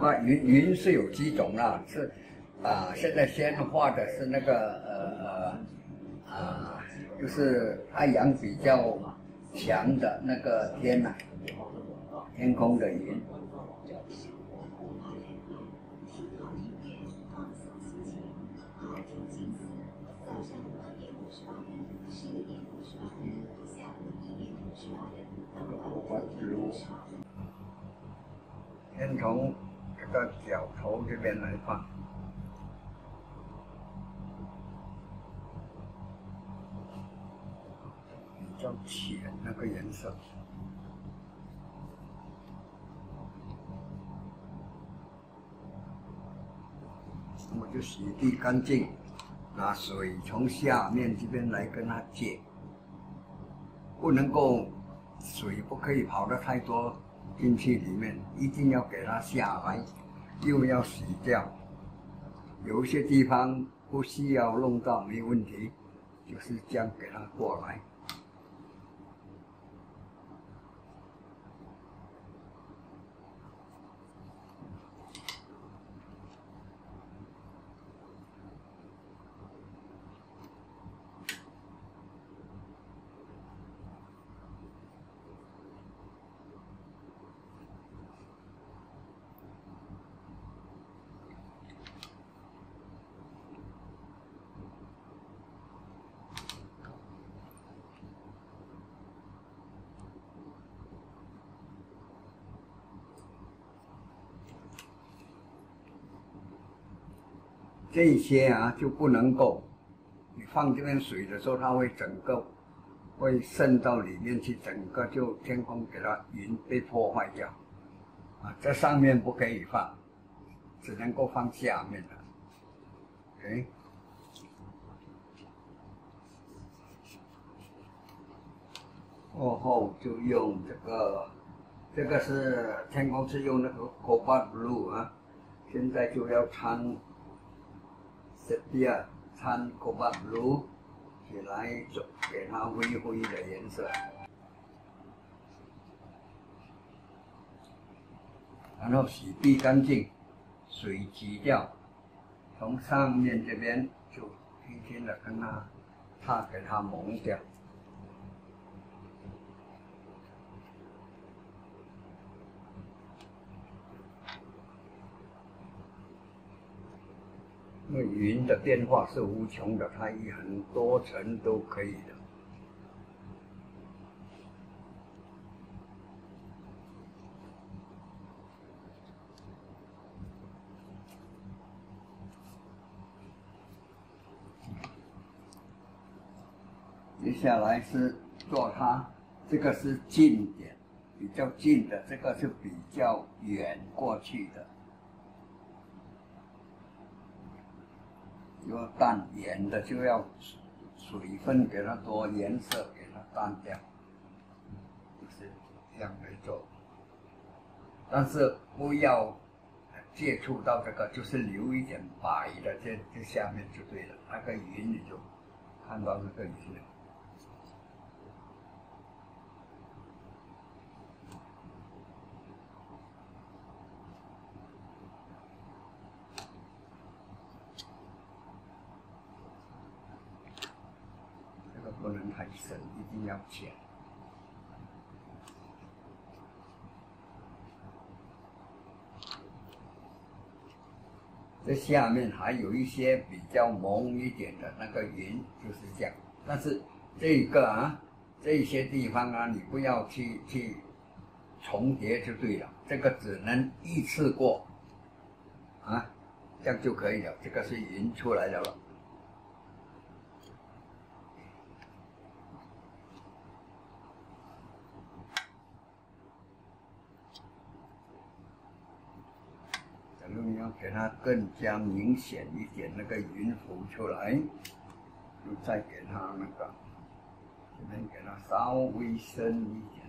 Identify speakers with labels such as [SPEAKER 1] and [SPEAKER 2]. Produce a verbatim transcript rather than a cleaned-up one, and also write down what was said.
[SPEAKER 1] 啊，云云是有几种啦，是啊，现在先画的是那个呃呃啊，就是太阳比较强的那个天呐、啊，天空的云。先从这个角头这边来放，比较浅那个颜色。我就洗涤干净，拿水从下面这边来跟它接，不能够水不可以跑得太多进去里面，一定要给它下来，又要洗掉。有一些地方不需要弄到没问题，就是这样给它过来。这些啊就不能够，你放这边水的时候，它会整个会渗到里面去，整个就天空给它云被破坏掉，啊，这上面不可以放，只能够放下面的 ，OK。过后就用这个，这个是天空是用那个 cobalt blue 啊，现在就要掺。sepia 掺 cobalt blue 起来，给它灰灰的颜色，然后洗涤干净，水挤掉，从上面这边就轻轻的跟它，它给它蒙掉。因为云的变化是无穷的，它以很多层都可以的。接下来是做它，这个是近点，比较近的，这个是比较远过去的。要淡远的就要水分给它多，颜色给它淡掉，就是这样来做。但是不要接触到这个，就是留一点白的，这这下面就对了。那个云你就看到那个云了。不能太深，一定要浅。这下面还有一些比较蒙一点的那个云，就是这样。但是这个啊，这些地方啊，你不要去去重叠就对了。这个只能一次过，啊，这样就可以了。这个是云出来的了。你要给它更加明显一点，那个云浮出来，就再给它那个这边给它稍微深一点。